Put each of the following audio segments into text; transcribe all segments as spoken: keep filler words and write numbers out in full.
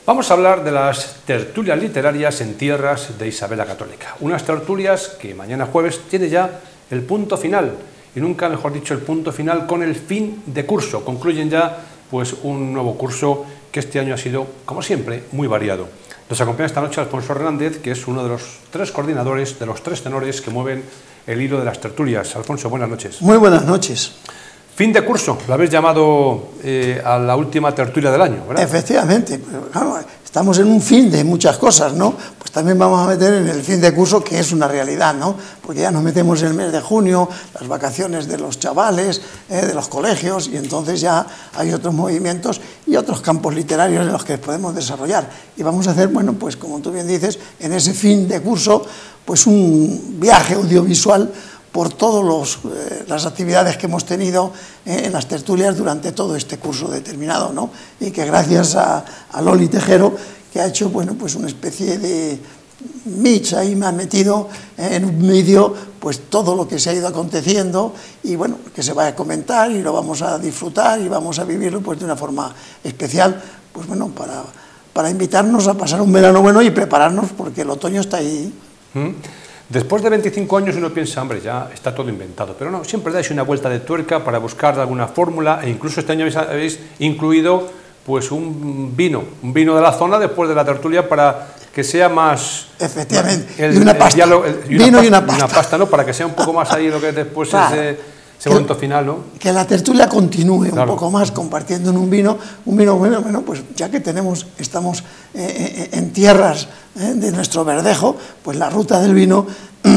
Vamos a hablar de las tertulias literarias en tierras de Isabel la Católica. Unas tertulias que mañana jueves tiene ya el punto final, y nunca mejor dicho el punto final, con el fin de curso. Concluyen ya pues un nuevo curso que este año ha sido, como siempre, muy variado. Nos acompaña esta noche Alfonso Hernández, que es uno de los tres coordinadores, de los tres tenores que mueven el hilo de las tertulias. Alfonso, buenas noches. Muy buenas noches. Fin de curso, lo habéis llamado eh, a la última tertulia del año, ¿verdad? Efectivamente, claro, estamos en un fin de muchas cosas, ¿no? Pues también vamos a meter en el fin de curso, que es una realidad, ¿no? Porque ya nos metemos en el mes de junio, las vacaciones de los chavales, eh, de los colegios, y entonces ya hay otros movimientos y otros campos literarios en los que podemos desarrollar. Y vamos a hacer, bueno, pues como tú bien dices, en ese fin de curso, pues un viaje audiovisual por todas eh, las actividades que hemos tenido eh, en las tertulias durante todo este curso determinado, ¿no? Y que gracias a, a Loli Tejero, que ha hecho, bueno, pues una especie de mix ahí, me ha metido eh, en un vídeo pues todo lo que se ha ido aconteciendo y bueno, que se va a comentar y lo vamos a disfrutar y vamos a vivirlo pues de una forma especial, pues bueno, para, para invitarnos a pasar un verano bueno y prepararnos porque el otoño está ahí. ¿Mm? Después de veinticinco años uno piensa, hombre, ya está todo inventado, pero no, siempre dais una vuelta de tuerca para buscar alguna fórmula, e incluso este año habéis, habéis incluido pues un vino, un vino de la zona después de la tertulia para que sea más... Efectivamente, el, y una pasta, el, el, el, y vino una y una pasta, pasta. una pasta, ¿no? Para que sea un poco más ahí lo que después claro. es de ese momento final, ¿no? Que la tertulia continúe claro. un poco más compartiendo en un vino, un vino bueno, bueno, pues ya que tenemos, estamos eh, en tierras eh, de nuestro verdejo, pues la ruta del vino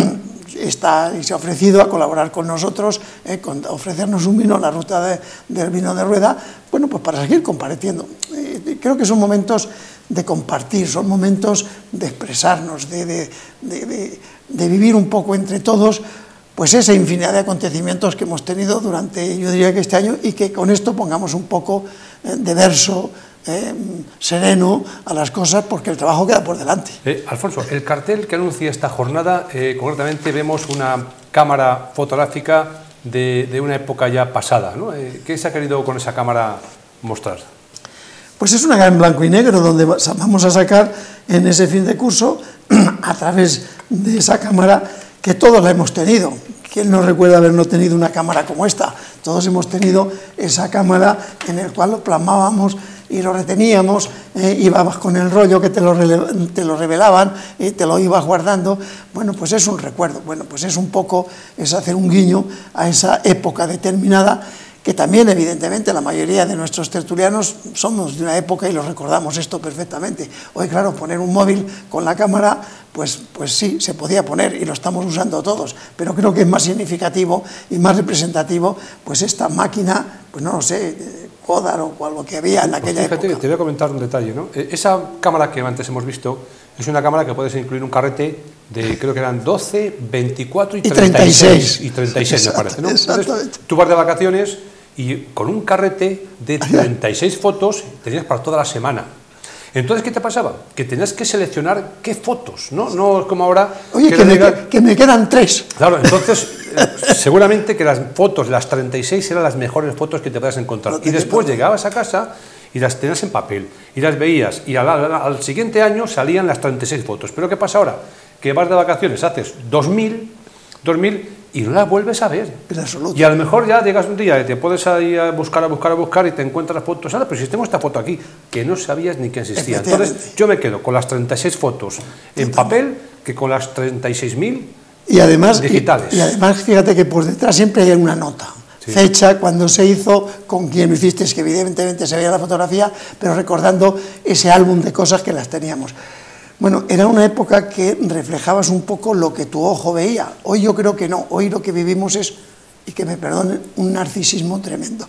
está y se ha ofrecido a colaborar con nosotros, eh, con ofrecernos un vino, la ruta de, del vino de rueda, bueno, pues para seguir compartiendo. Eh, creo que son momentos de compartir, son momentos de expresarnos, de, de, de, de, de vivir un poco entre todos, pues esa infinidad de acontecimientos que hemos tenido durante, yo diría que este año, y que con esto pongamos un poco eh, de verso, Eh, sereno a las cosas porque el trabajo queda por delante. Eh, Alfonso, el cartel que anuncia esta jornada, eh, concretamente vemos una cámara fotográfica de, de una época ya pasada, ¿no? Eh, ¿Qué se ha querido con esa cámara mostrar? Pues es una cámara en blanco y negro donde vamos a sacar en ese fin de curso a través de esa cámara que todos la hemos tenido. ¿Quién no recuerda haber no tenido una cámara como esta? Todos hemos tenido esa cámara en la cual lo plasmábamos y lo reteníamos, eh, ibas con el rollo que te lo, te lo revelaban y te lo ibas guardando. Bueno, pues es un recuerdo, bueno, pues es un poco, es hacer un guiño a esa época determinada, que también evidentemente la mayoría de nuestros tertulianos somos de una época y lo recordamos esto perfectamente. Hoy, claro, poner un móvil con la cámara, pues, pues sí, se podía poner y lo estamos usando todos, pero creo que es más significativo y más representativo, pues esta máquina, pues no lo sé, Kodak o lo que había en aquella pues fíjate, época. Te voy a comentar un detalle, ¿no? Esa cámara que antes hemos visto es una cámara que puedes incluir un carrete de, creo que eran doce, veinticuatro y treinta y seis. Y treinta y seis, me parece, ¿no? Entonces, tú vas de vacaciones y con un carrete de treinta y seis fotos tenías para toda la semana. Entonces, ¿qué te pasaba? Que tenías que seleccionar qué fotos, ¿no? No es como ahora... Oye, que, que, me, diga... que me quedan tres. Claro, entonces, eh, seguramente que las fotos, las treinta y seis, eran las mejores fotos que te puedas encontrar. No y después no. llegabas a casa y las tenías en papel, y las veías, y al, al, al siguiente año salían las treinta y seis fotos. Pero ¿qué pasa ahora? Que vas de vacaciones, haces dos mil, dos mil... y no la vuelves a ver. Y a lo mejor ya llegas un día y te puedes ir a buscar, a buscar, a buscar y te encuentras las fotos. Ahora, pero si tengo esta foto aquí, que no sabías ni que existía. Entonces, yo me quedo con las treinta y seis fotos en papel que con las treinta y seis mil digitales. Y, y además, fíjate que por detrás siempre hay una nota. Sí. Fecha, cuando se hizo, con quién lo hiciste, que evidentemente se veía la fotografía, pero recordando ese álbum de cosas que las teníamos. Bueno, era una época que reflejabas un poco lo que tu ojo veía. Hoy yo creo que no. Hoy lo que vivimos es, y que me perdonen, un narcisismo tremendo.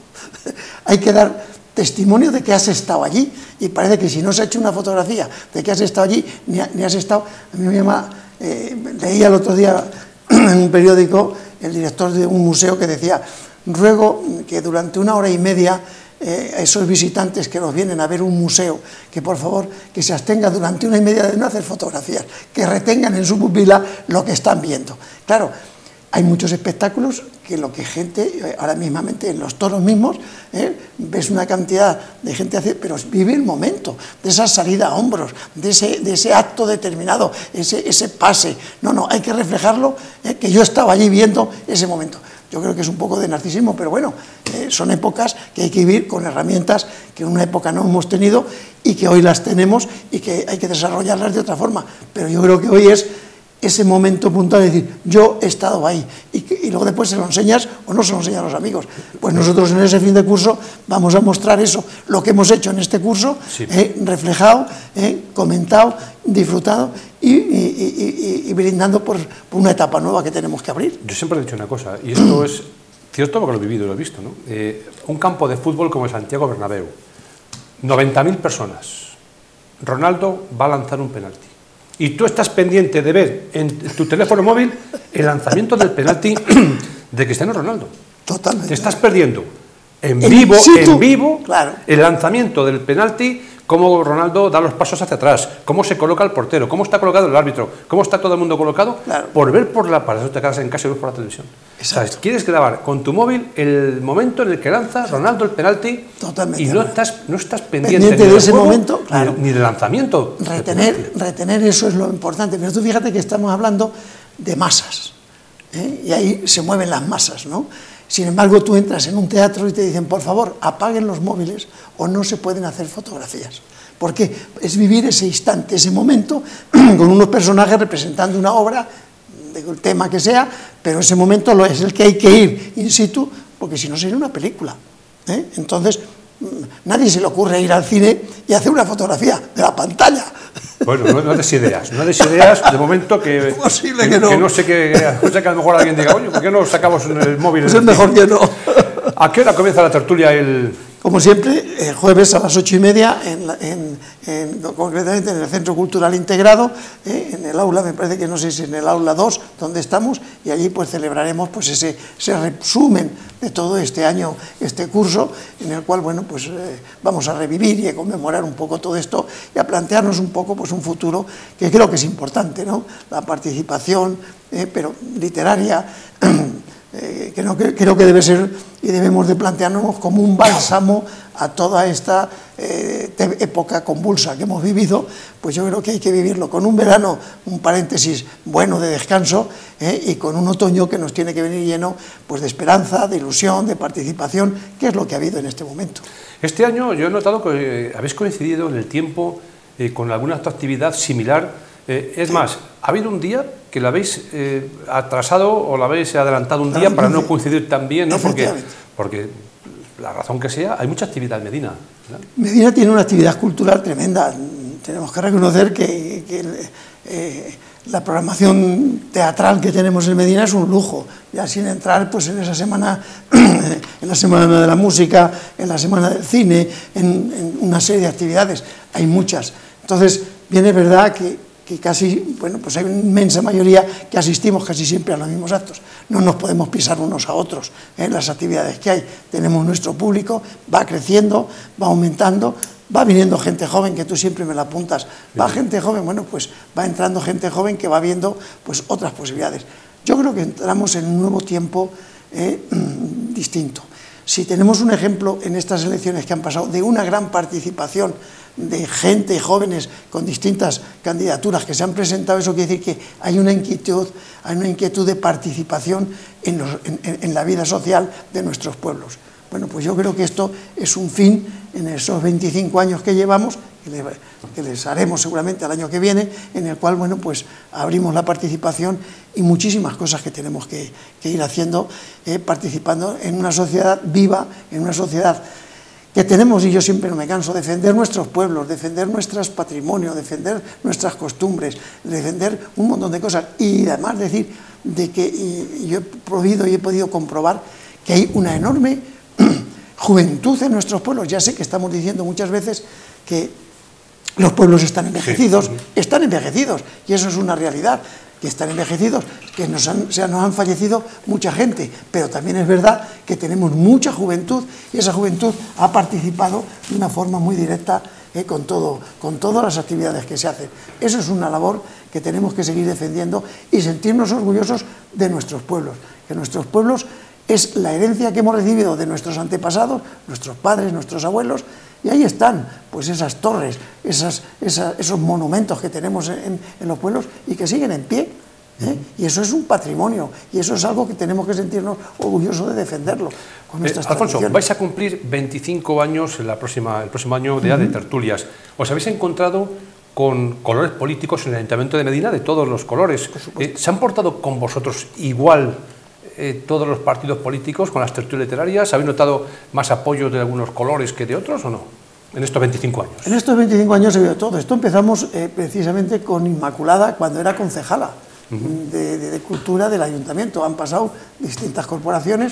Hay que dar testimonio de que has estado allí, y parece que si no se ha hecho una fotografía de que has estado allí, ni, ni has estado... A mí me llama... Eh, leía el otro día en un periódico el director de un museo que decía: ruego que durante una hora y media Eh, a esos visitantes que nos vienen a ver un museo, que por favor que se abstengan durante una y media de no hacer fotografías, que retengan en su pupila lo que están viendo. Claro, hay muchos espectáculos que lo que gente, ahora mismamente en los toros mismos, ¿eh? ves una cantidad de gente hacer, pero vive el momento, de esa salida a hombros, de ese, de ese acto determinado, ese, ese pase. No, no, hay que reflejarlo, ¿eh? que yo estaba allí viendo ese momento. Yo creo que es un poco de narcisismo, pero bueno, eh, son épocas que hay que vivir con herramientas que en una época no hemos tenido y que hoy las tenemos y que hay que desarrollarlas de otra forma. Pero yo creo que hoy es ese momento puntual de decir, yo he estado ahí, y, que, y luego después se lo enseñas o no se lo enseñan a los amigos. Pues nosotros en ese fin de curso vamos a mostrar eso, lo que hemos hecho en este curso, sí. eh, reflejado, eh, comentado, disfrutado y, y, y, y, y brindando por, por una etapa nueva que tenemos que abrir. Yo siempre he dicho una cosa, y esto es cierto porque lo he vivido y lo he visto, ¿no? Eh, un campo de fútbol como el Santiago Bernabéu, noventa mil personas, Ronaldo va a lanzar un penalti. Y tú estás pendiente de ver en tu teléfono móvil el lanzamiento del penalti de Cristiano Ronaldo. Totalmente. Te estás perdiendo en en vivo, situ, en vivo, claro. el lanzamiento del penalti, cómo Ronaldo da los pasos hacia atrás, cómo se coloca el portero, cómo está colocado el árbitro, cómo está todo el mundo colocado, claro. por ver por la... Para eso te quedas en casa y ves por la televisión. O sea, quieres grabar con tu móvil el momento en el que lanza Ronaldo el penalti. Totalmente. Y no estás, no estás pendiente, pendiente ni de ese juego, momento, claro. ni, ni del lanzamiento. Retener, retener eso es lo importante. Pero tú fíjate que estamos hablando de masas, ¿eh? Y ahí se mueven las masas, ¿no? Sin embargo, tú entras en un teatro y te dicen, por favor, apaguen los móviles o no se pueden hacer fotografías. Porque es vivir ese instante, ese momento, con unos personajes representando una obra, del tema que sea, pero ese momento lo es el que hay que ir in situ, porque si no sería una película, ¿eh? Entonces, nadie se le ocurre ir al cine y hacer una fotografía de la pantalla. Bueno, no, no des ideas, no des ideas de momento que, posible que, que, no. que no sé que, no sé que a lo mejor alguien diga, oye, ¿por qué no sacamos el móvil? Pues es mejor que no. ¿A qué hora comienza la tertulia? El... Como siempre, el jueves a las ocho y media, en, la, en, en, concretamente en el Centro Cultural Integrado, eh, en el aula, me parece que no sé si en el aula dos, donde estamos, y allí pues celebraremos pues ese, ese resumen de todo este año, este curso, en el cual, bueno, pues eh, vamos a revivir y a conmemorar un poco todo esto y a plantearnos un poco pues un futuro que creo que es importante, ¿no? La participación, eh, pero literaria, Eh, creo, que, creo que debe ser y debemos de plantearnos como un bálsamo a toda esta eh, época convulsa que hemos vivido. Pues yo creo que hay que vivirlo con un verano, un paréntesis bueno de descanso, eh, y con un otoño que nos tiene que venir lleno pues de esperanza, de ilusión, de participación, que es lo que ha habido en este momento. Este año yo he notado que eh, habéis coincidido en el tiempo eh, con alguna actividad similar. Eh, es más, ¿ha habido un día que lo habéis eh, atrasado o lo habéis adelantado un día para no coincidir tan bien, ¿no? Porque, porque la razón que sea, hay mucha actividad en Medina, ¿verdad? Medina tiene una actividad cultural tremenda. Tenemos que reconocer que, que eh, la programación teatral que tenemos en Medina es un lujo, ya sin entrar pues en esa semana, en la semana de la música, en la semana del cine, en, en una serie de actividades, hay muchas. Entonces, bien es verdad que que casi, bueno, pues hay una inmensa mayoría que asistimos casi siempre a los mismos actos. No nos podemos pisar unos a otros en las actividades que hay. Tenemos nuestro público, va creciendo, va aumentando, va viniendo gente joven, que tú siempre me la apuntas. Va gente joven, bueno, pues va entrando gente joven que va viendo pues otras posibilidades. Yo creo que entramos en un nuevo tiempo eh, distinto. Si tenemos un ejemplo en estas elecciones que han pasado de una gran participación de gente y jóvenes con distintas candidaturas que se han presentado, eso quiere decir que hay una inquietud, hay una inquietud de participación en, los, en, en la vida social de nuestros pueblos. Bueno, pues yo creo que esto es un fin en esos veinticinco años que llevamos, que, le, que les haremos seguramente al año que viene, en el cual, bueno, pues abrimos la participación y muchísimas cosas que tenemos que, que ir haciendo, eh, participando en una sociedad viva, en una sociedad que tenemos, y yo siempre no me canso, defender nuestros pueblos, defender nuestros patrimonios, defender nuestras costumbres, defender un montón de cosas, y además decir de que y yo he podido y he podido comprobar que hay una enorme juventud en nuestros pueblos. Ya sé que estamos diciendo muchas veces que los pueblos están envejecidos, sí. están envejecidos, y eso es una realidad, que están envejecidos, que nos han, o sea, nos han fallecido mucha gente, pero también es verdad que tenemos mucha juventud, y esa juventud ha participado de una forma muy directa eh, con, todo, con todas las actividades que se hacen. Eso es una labor que tenemos que seguir defendiendo y sentirnos orgullosos de nuestros pueblos, que nuestros pueblos es la herencia que hemos recibido de nuestros antepasados, nuestros padres, nuestros abuelos, y ahí están pues esas torres, esas, esas, esos monumentos que tenemos en, en los pueblos y que siguen en pie. ¿Eh? Y eso es un patrimonio, y eso es algo que tenemos que sentirnos orgullosos de defenderlo con nuestras eh, Alfonso, tradiciones. vais a cumplir veinticinco años en la próxima, el próximo año de, uh-huh. de tertulias. ¿Os habéis encontrado con colores políticos en el Ayuntamiento de Medina, de todos los colores? Eh, ¿Se han portado con vosotros igual eh, todos los partidos políticos con las tertulias literarias? ¿Habéis notado más apoyo de algunos colores que de otros o no? En estos veinticinco años. En estos veinticinco años se vio todo. Esto empezamos eh, precisamente con Inmaculada cuando era concejala. De, de, de cultura del ayuntamiento. Han pasado distintas corporaciones.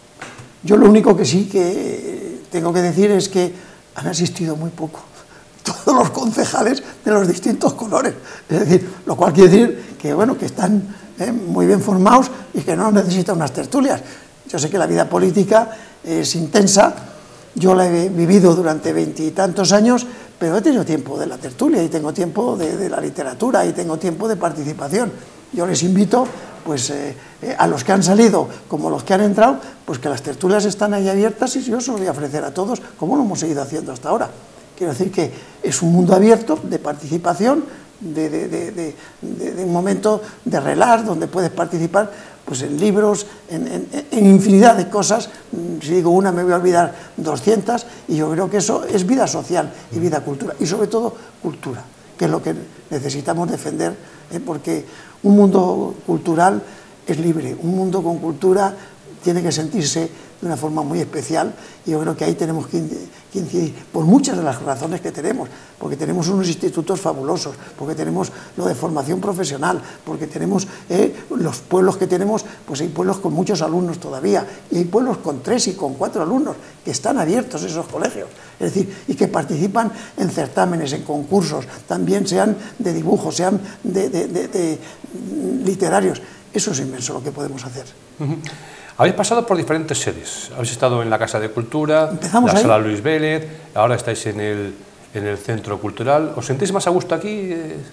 Yo lo único que sí que tengo que decir es que han asistido muy poco todos los concejales de los distintos colores, es decir, lo cual quiere decir que bueno, que están eh, muy bien formados y que no necesitan unas tertulias. Yo sé que la vida política es intensa, yo la he vivido durante veintitantos años, pero he tenido tiempo de la tertulia y tengo tiempo de, de la literatura y tengo tiempo de participación. Yo les invito, pues, eh, eh, a los que han salido como los que han entrado, pues que las tertulias están ahí abiertas y yo se lo voy a ofrecer a todos, como lo hemos seguido haciendo hasta ahora. Quiero decir que es un mundo abierto de participación, de, de, de, de, de, de un momento de relax, donde puedes participar pues, en libros, en, en, en infinidad de cosas. Si digo una me voy a olvidar doscientas, y yo creo que eso es vida social y vida cultura, y sobre todo cultura, que es lo que necesitamos defender, ¿eh? Porque un mundo cultural es libre, un mundo con cultura tiene que sentirse de una forma muy especial, y yo creo que ahí tenemos que incidir por muchas de las razones que tenemos, porque tenemos unos institutos fabulosos, porque tenemos lo de formación profesional, porque tenemos eh, los pueblos que tenemos, pues hay pueblos con muchos alumnos todavía, y hay pueblos con tres y con cuatro alumnos, que están abiertos esos colegios, es decir, y que participan en certámenes, en concursos, también sean de dibujo, sean de, de, de, de literarios. Eso es inmenso lo que podemos hacer. Uh-huh. Habéis pasado por diferentes sedes, habéis estado en la Casa de Cultura, Empezamos la ahí. Sala Luis Vélez, ahora estáis en el, en el Centro Cultural. ¿Os sentís más a gusto aquí?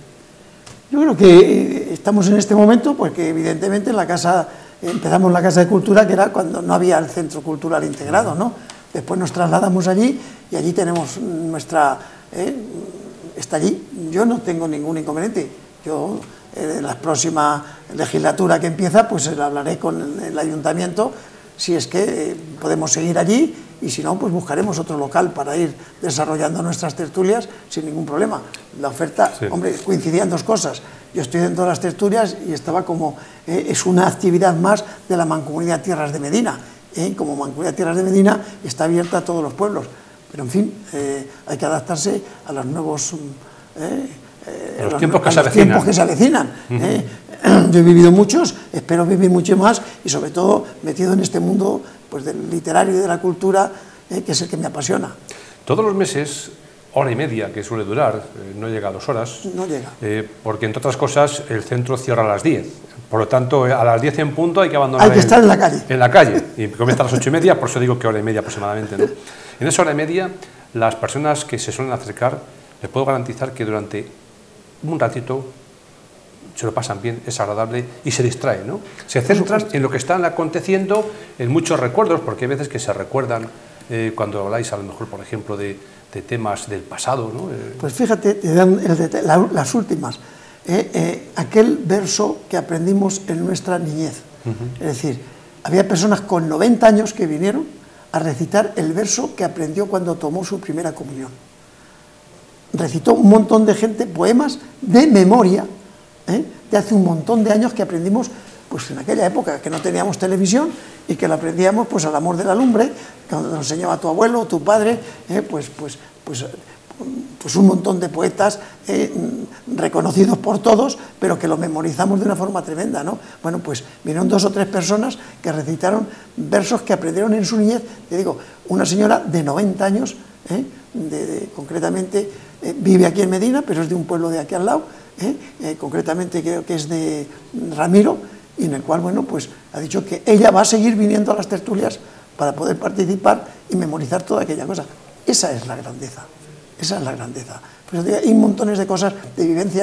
Yo creo que estamos en este momento porque evidentemente en la casa, empezamos la Casa de Cultura, que era cuando no había el Centro Cultural integrado, ¿no? Después nos trasladamos allí y allí tenemos nuestra... Eh, está allí, yo no tengo ningún inconveniente, yo... en la próxima legislatura que empieza, pues hablaré con el ayuntamiento si es que podemos seguir allí, y si no, pues buscaremos otro local para ir desarrollando nuestras tertulias sin ningún problema. La oferta, sí. Hombre, coincidían dos cosas. Yo estoy dentro de las tertulias y estaba como, eh, es una actividad más de la Mancomunidad Tierras de Medina. Eh, como Mancomunidad Tierras de Medina está abierta a todos los pueblos. Pero en fin, eh, hay que adaptarse a los nuevos... Eh, Eh, los, los, tiempos, que a los tiempos que se avecinan. Uh-huh. eh, yo he vivido muchos, espero vivir mucho más, y sobre todo metido en este mundo pues, del literario y de la cultura, eh, que es el que me apasiona. Todos los meses, hora y media que suele durar, eh, no llega a dos horas, no llega. Eh, porque entre otras cosas el centro cierra a las diez, por lo tanto a las diez en punto hay que abandonar. Hay que estar en la calle. En la calle, y comienza a las ocho y media, por eso digo que hora y media aproximadamente, ¿no? En esa hora y media, las personas que se suelen acercar, les puedo garantizar que durante un ratito se lo pasan bien, es agradable y se distraen, ¿no? Se centran en lo que están aconteciendo, en muchos recuerdos, porque hay veces que se recuerdan eh, cuando habláis a lo mejor, por ejemplo, de, de temas del pasado, ¿no? Eh, pues fíjate, te dan el detalle, la, las últimas, eh, eh, aquel verso que aprendimos en nuestra niñez, uh-huh. Es decir, había personas con noventa años que vinieron a recitar el verso que aprendió cuando tomó su primera comunión. Recitó un montón de gente poemas de memoria, ¿eh? de hace un montón de años que aprendimos pues en aquella época, que no teníamos televisión y que lo aprendíamos pues al amor de la lumbre, cuando nos enseñaba tu abuelo, tu padre, ¿eh? pues, pues, pues, pues un montón de poetas eh, reconocidos por todos, pero que lo memorizamos de una forma tremenda, ¿no? Bueno, pues vinieron dos o tres personas que recitaron versos que aprendieron en su niñez. Te digo, una señora de noventa años, ¿eh? de, de, concretamente, eh, vive aquí en Medina, pero es de un pueblo de aquí al lado, ¿eh? Eh, concretamente creo que es de Ramiro, y en el cual, bueno, pues ha dicho que ella va a seguir viniendo a las tertulias para poder participar y memorizar toda aquella cosa. Esa es la grandeza, esa es la grandeza. Pues hay montones de cosas, de vivencias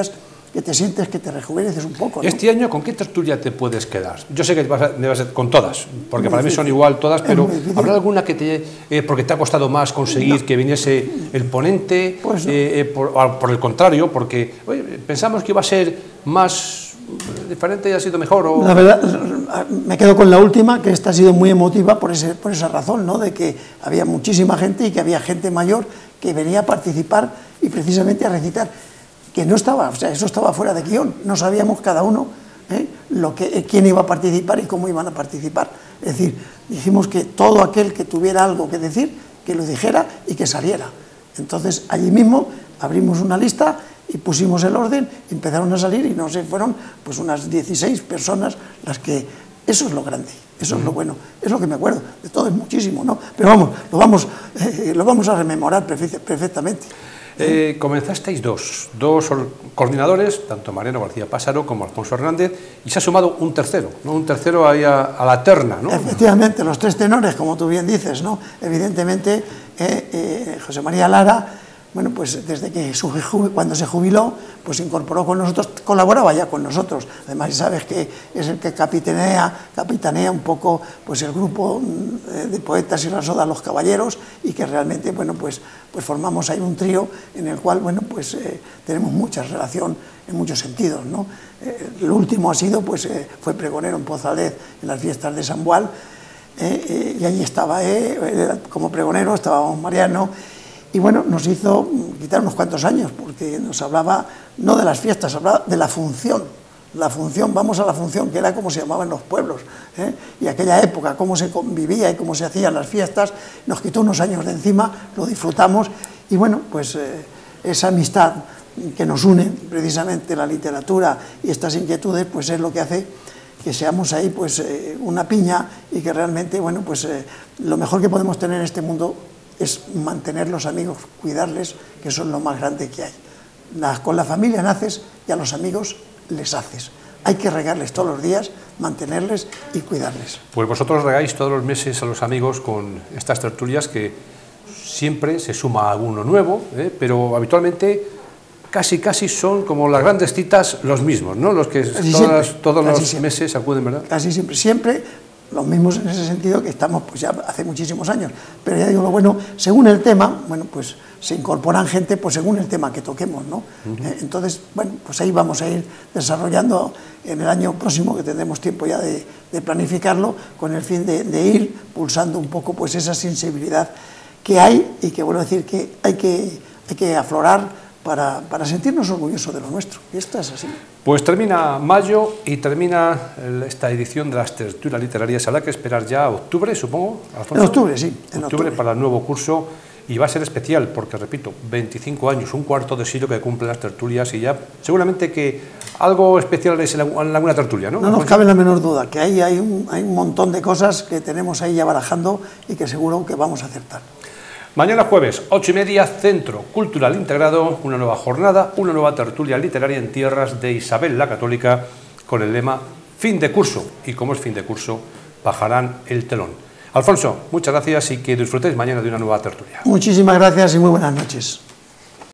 que te sientes que te rejuveneces un poco, ¿no? Este año, ¿con qué tertulia te puedes quedar? Yo sé que vas a, me vas a, con todas, porque para mí son igual todas, pero ¿habrá alguna que te, eh, porque te ha costado más conseguir no. que viniese el ponente? Pues no. eh, eh, por, por el contrario, porque oye, pensamos que iba a ser más diferente y ha sido mejor. O... La verdad, me quedo con la última, que esta ha sido muy emotiva por, ese, por esa razón, ¿no? De que había muchísima gente y que había gente mayor que venía a participar y precisamente a recitar, que no estaba, o sea, eso estaba fuera de guión, no sabíamos cada uno ¿eh? lo que, quién iba a participar y cómo iban a participar. Es decir, dijimos que todo aquel que tuviera algo que decir, que lo dijera y que saliera. Entonces, allí mismo abrimos una lista y pusimos el orden, empezaron a salir y no sé, fueron pues unas dieciséis personas las que... Eso es lo grande, eso es lo bueno, es lo que me acuerdo, de todo es muchísimo, ¿no? Pero vamos, lo vamos, eh, lo vamos a rememorar perfectamente. Eh, comenzasteis dos, dos coordinadores, tanto Mariano García Pásaro como Alfonso Hernández, y se ha sumado un tercero, ¿no? Un tercero ahí a, a la terna, ¿no? Efectivamente, los tres tenores, como tú bien dices, ¿no? Evidentemente, eh, eh, José María Lara, bueno, pues desde que su, cuando se jubiló, pues se incorporó con nosotros, colaboraba ya con nosotros. Además, sabes que es el que capitanea, capitanea un poco pues el grupo de poetas y rasoda Los Caballeros, y que realmente, bueno, pues, pues formamos ahí un trío en el cual, bueno, pues eh, tenemos mucha relación en muchos sentidos, ¿no? Eh, el último ha sido, pues, eh, fue pregonero en Pozalez en las fiestas de San Bual, eh, eh, y allí estaba, eh, como pregonero, estábamos Mariano. Y bueno, nos hizo quitar unos cuantos años, porque nos hablaba no de las fiestas, hablaba de la función. La función, vamos a la función, que era como se llamaban los pueblos, ¿eh? Y aquella época, cómo se convivía y cómo se hacían las fiestas, nos quitó unos años de encima, lo disfrutamos, y bueno, pues eh, esa amistad que nos une, precisamente la literatura y estas inquietudes, pues es lo que hace que seamos ahí pues eh, una piña, y que realmente, bueno, pues eh, lo mejor que podemos tener en este mundo es mantener los amigos, cuidarles, que son lo más grande que hay. Con la familia naces y a los amigos les haces. Hay que regarles todos los días, mantenerles y cuidarles. Pues vosotros regáis todos los meses a los amigos con estas tertulias, que siempre se suma alguno nuevo, ¿eh? Pero habitualmente casi casi son como las grandes citas los mismos, ¿no? Los que todas, siempre, todos los siempre. meses acuden, ¿verdad? Casi siempre, siempre los mismos en ese sentido, que estamos pues ya hace muchísimos años, pero ya digo lo bueno, según el tema, bueno, pues se incorporan gente pues según el tema que toquemos, ¿no? Uh-huh. eh, entonces, bueno, pues ahí vamos a ir desarrollando en el año próximo, que tendremos tiempo ya de, de planificarlo, con el fin de, de ir pulsando un poco pues esa sensibilidad que hay, y que, bueno, decir que hay que, hay que aflorar para, para sentirnos orgullosos de lo nuestro, y esto es así. Pues termina mayo y termina esta edición de las tertulias literarias. Habrá que esperar ya a octubre, supongo, Alfonso. En octubre, sí. En octubre, octubre para el nuevo curso, y va a ser especial porque, repito, veinticinco años, un cuarto de siglo que cumplen las tertulias, y ya seguramente que algo especial es en alguna tertulia, ¿no? No nos cabe la menor duda, que ahí hay un, hay un montón de cosas que tenemos ahí ya barajando y que seguro que vamos a acertar. Mañana jueves, ocho y media, Centro Cultural Integrado, una nueva jornada, una nueva tertulia literaria en tierras de Isabel la Católica, con el lema fin de curso, y como es fin de curso, bajarán el telón. Alfonso, muchas gracias y que disfrutéis mañana de una nueva tertulia. Muchísimas gracias y muy buenas noches.